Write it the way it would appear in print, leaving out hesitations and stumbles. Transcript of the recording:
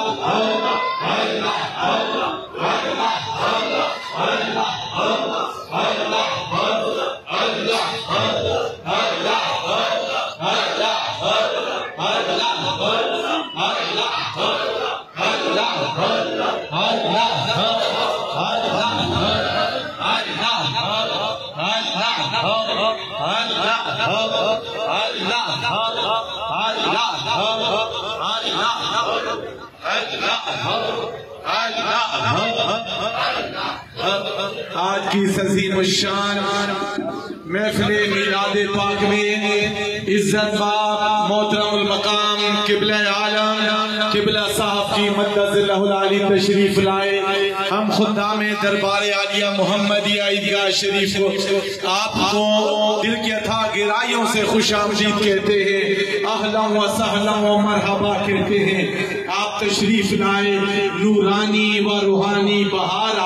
آج کی عظیم الشان محفل میلاد پاک میں عزت باب محترم المقام قبلہ عالم قبلہ صاحب کی مدد اللہ العالی تشریف لائے. ہم خدام دربار عالیہ محمدیہ عیدگاہ شریف کو آپ کو دل کی اتھا گہرائیوں سے خوش آمدید کہتے ہیں، اہلا و سہلا و مرحبا کہتے ہیں. آپ تشریف لائے، نورانی و روحانی بہار